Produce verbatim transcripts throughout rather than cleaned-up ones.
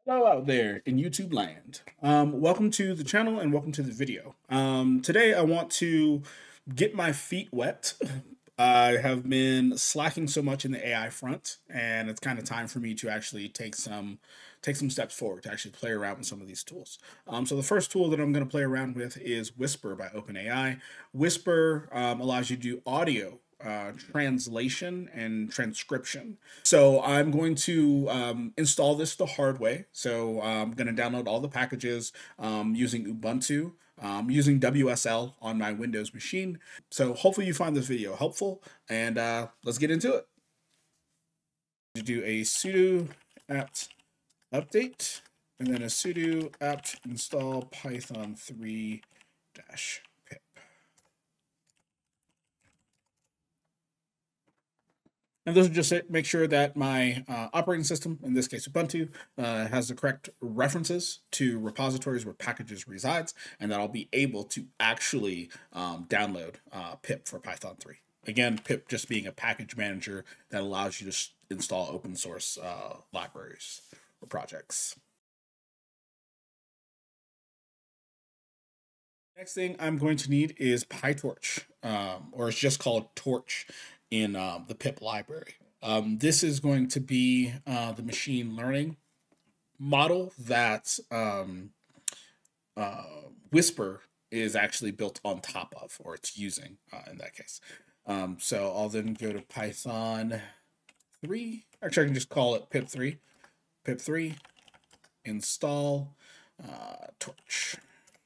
Hello out there in YouTube land. Um, welcome to the channel and welcome to the video. Um, today I want to get my feet wet. I have been slacking so much in the A I front, and it's kind of time for me to actually take some take some steps forward to actually play around with some of these tools. Um, so the first tool that I'm going to play around with is Whisper by OpenAI. Whisper um, allows you to do audio uh, translation and transcription. So I'm going to um, install this the hard way. So I'm going to download all the packages um, using Ubuntu, um, using W S L on my Windows machine. So hopefully you find this video helpful, and uh, let's get into it. To do a sudo apt update, and then a sudo apt install python three dash pip. And this will just make sure that my uh, operating system, in this case Ubuntu, uh, has the correct references to repositories where packages resides, and that I'll be able to actually um, download uh, pip for Python three. Again, pip just being a package manager that allows you to install open source uh, libraries or projects. Next thing I'm going to need is PyTorch, um, or it's just called Torch in um, the pip library. Um, this is going to be uh, the machine learning model that um, uh, Whisper is actually built on top of, or it's using uh, in that case. Um, so I'll then go to Python three. Actually, I can just call it pip three. pip three, install uh, Torch.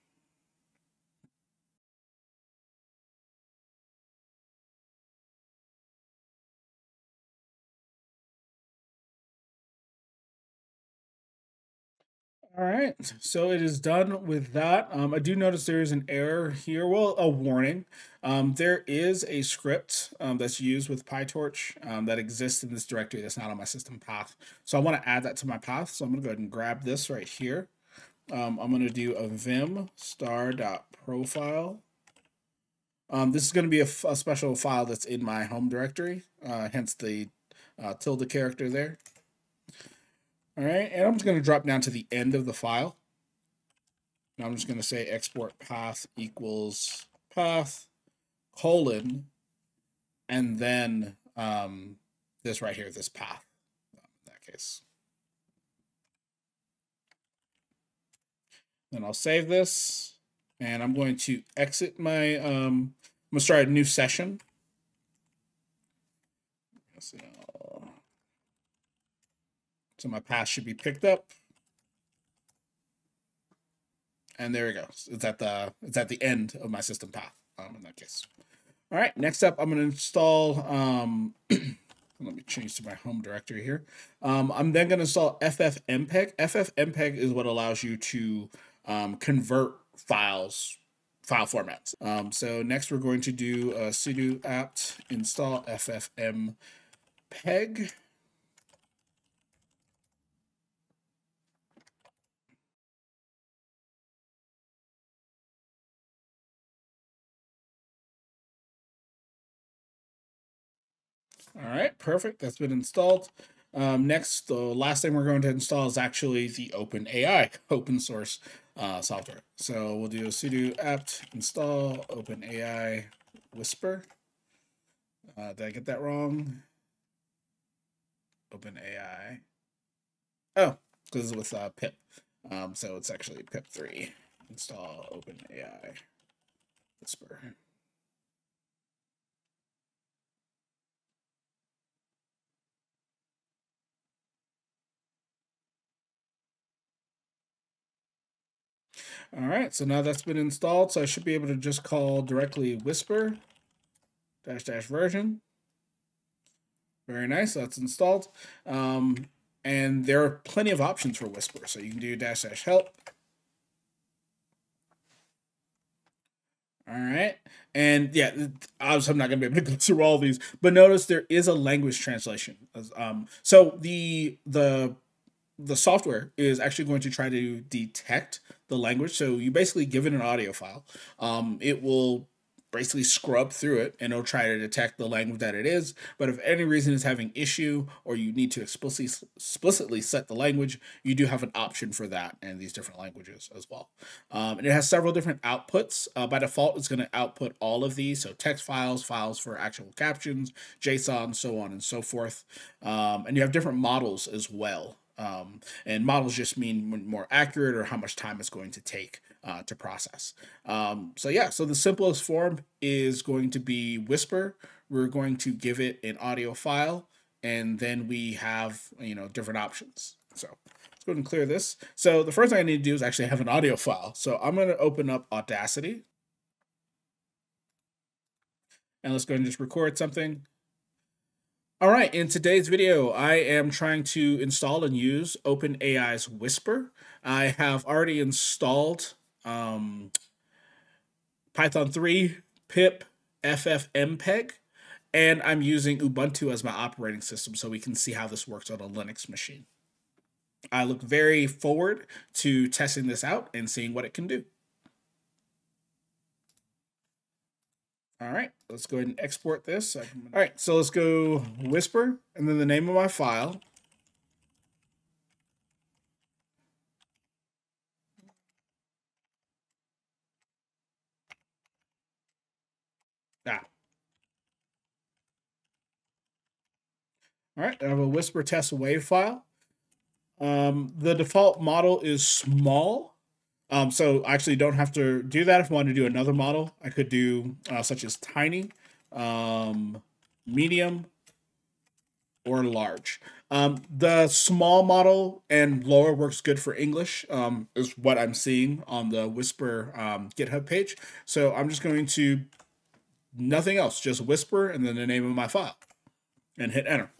All right, so it is done with that. Um, I do notice there is an error here. Well, a warning. Um, there is a script um, that's used with PyTorch um, that exists in this directory that's not on my system path. So I want to add that to my path. So I'm going to go ahead and grab this right here. Um, I'm going to do a vim star.profile. Um, this is going to be a, a special file that's in my home directory, uh, hence the uh, tilde character there. All right, and I'm just going to drop down to the end of the file. Now I'm just going to say export path equals path colon, and then um, this right here, this path in that case. Then I'll save this, and I'm going to exit my, um, I'm going to start a new session. Let's see. So my path should be picked up. And there we go. It's at the it's at the end of my system path um, in that case. All right, next up, I'm going to install, um, let me change to my home directory here. Um, I'm then going to install ffmpeg. ffmpeg is what allows you to um, convert files, file formats. Um, so next we're going to do a sudo apt install ffmpeg. All right, perfect. That's been installed. Um, next, the last thing we're going to install is actually the OpenAI open source uh, software. So we'll do a sudo apt install OpenAI Whisper. Uh, did I get that wrong? OpenAI. Oh, because it's with uh, pip. Um, so it's actually pip three. Install OpenAI Whisper. All right, so now that's been installed, so I should be able to just call directly Whisper dash dash version. Very nice, that's installed. Um, and there are plenty of options for Whisper, so you can do dash dash help. All right, and yeah, obviously I'm not going to be able to go through all these, but notice there is a language translation. Um, so the the the software is actually going to try to detect the language. So you basically give it an audio file. Um, it will basically scrub through it and it'll try to detect the language that it is. But if any reason it's having issue or you need to explicitly explicitly set the language, you do have an option for that in these different languages as well. Um, and it has several different outputs. Uh, by default, it's going to output all of these. So text files, files for actual captions, JSON, so on and so forth. Um, and you have different models as well. Um, and models just mean more accurate or how much time it's going to take uh, to process. Um, so yeah, so the simplest form is going to be Whisper. We're going to give it an audio file, and then we have, you know, different options. So let's go ahead and clear this. So the first thing I need to do is actually have an audio file. So I'm going to open up Audacity. And let's go ahead and just record something. All right, in today's video, I am trying to install and use OpenAI's Whisper. I have already installed um, Python three, Pip, ffmpeg, and I'm using Ubuntu as my operating system so we can see how this works on a Linux machine. I look very forward to testing this out and seeing what it can do. All right, let's go ahead and export this. All right, so let's go Whisper, and then the name of my file. Ah. All right, I have a Whisper test wave file. Um, the default model is small. Um, so I actually don't have to do that. If I want to do another model, I could do uh, such as tiny, um, medium, or large. Um, the small model and lower works good for English, um, is what I'm seeing on the Whisper um, GitHub page. So I'm just going to, nothing else, just Whisper and then the name of my file and hit enter.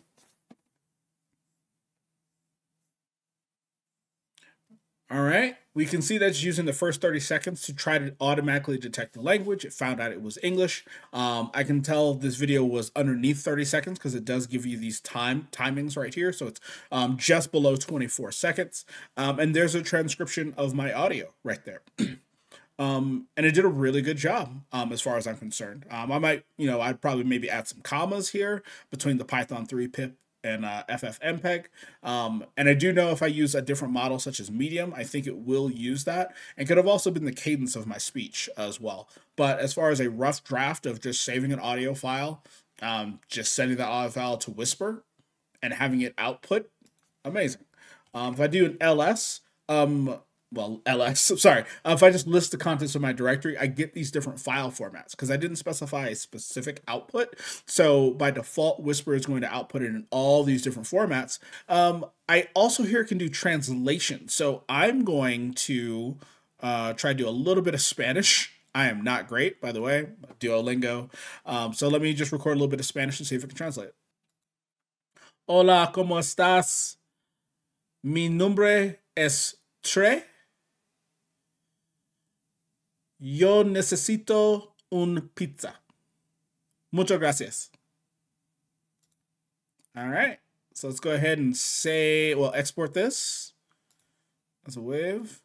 All right, we can see that's using the first thirty seconds to try to automatically detect the language. It found out it was English. Um, I can tell this video was underneath thirty seconds because it does give you these time timings right here. So it's um, just below twenty-four seconds. Um, and there's a transcription of my audio right there. Um, and it did a really good job um, as far as I'm concerned. Um, I might, you know, I'd probably maybe add some commas here between the Python three pip and uh, ffmpeg. Um, and I do know if I use a different model such as medium, I think it will use that. And could have also been the cadence of my speech as well. But as far as a rough draft of just saving an audio file, um, just sending the audio file to Whisper and having it output, amazing. Um, if I do an L S, um, well, L S, sorry, uh, if I just list the contents of my directory, I get these different file formats because I didn't specify a specific output. So by default, Whisper is going to output it in all these different formats. Um, I also here can do translation. So I'm going to uh, try to do a little bit of Spanish. I am not great, by the way, Duolingo. Um, so let me just record a little bit of Spanish and see if I can translate it. Hola, ¿cómo estás? Mi nombre es Tre. Yo necesito un pizza. Muchas gracias. All right. So let's go ahead and say, well, export this as a wave.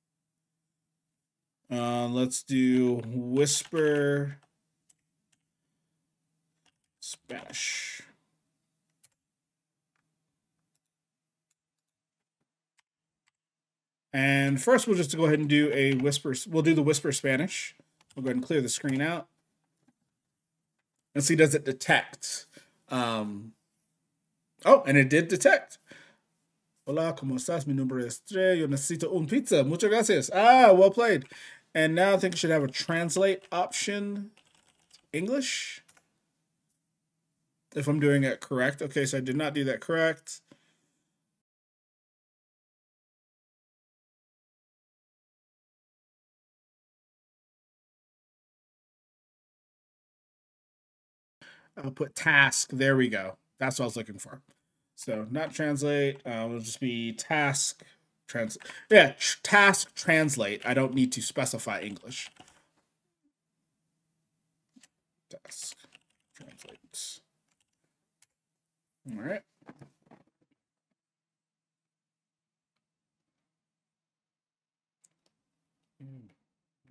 Uh, let's do Whisper Spanish. And first, we'll just go ahead and do a Whisper. We'll do the Whisper Spanish. We'll go ahead and clear the screen out. And see, does it detect? Um, oh, and it did detect. Hola, ¿cómo estás? Mi nombre es Tre. Yo necesito un pizza. Muchas gracias. Ah, well played. And now I think it should have a translate option. English. If I'm doing it correct. Okay, so I did not do that correct. I'll put task. There we go. That's what I was looking for. So not translate. Uh, it'll just be task. Trans. Yeah, tr task translate. I don't need to specify English. Task translate. All right.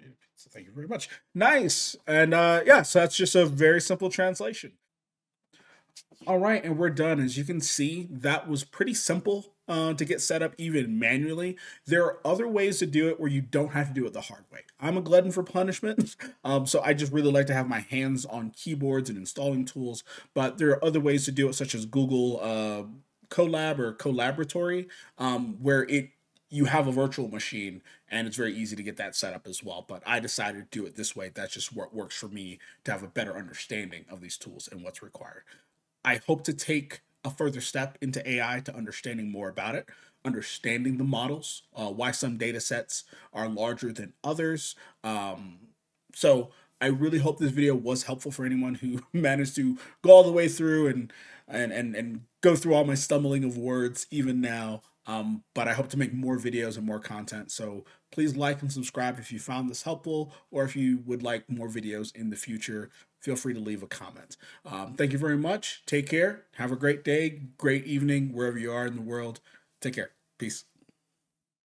So thank you very much. Nice. And uh, yeah, so that's just a very simple translation. All right, and we're done. As you can see, that was pretty simple uh, to get set up even manually. There are other ways to do it where you don't have to do it the hard way. I'm a glutton for punishment, um, so I just really like to have my hands on keyboards and installing tools, but there are other ways to do it, such as Google uh, Colab or Collaboratory, um, where it you have a virtual machine and it's very easy to get that set up as well. But I decided to do it this way. That's just what works for me to have a better understanding of these tools and what's required. I hope to take a further step into A I to understanding more about it, understanding the models, uh, why some data sets are larger than others. Um, so I really hope this video was helpful for anyone who managed to go all the way through and and and, and go through all my stumbling of words even now. Um, but I hope to make more videos and more content. So please like and subscribe if you found this helpful, or if you would like more videos in the future, feel free to leave a comment. Um, thank you very much. Take care. Have a great day, great evening, wherever you are in the world. Take care. Peace.